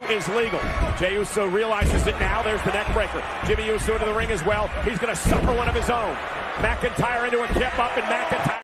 is legal. Jey Uso realizes it now. There's the neck breaker. Jimmy Uso into the ring as well. He's going to suffer one of his own. McIntyre into a kip up, and McIntyre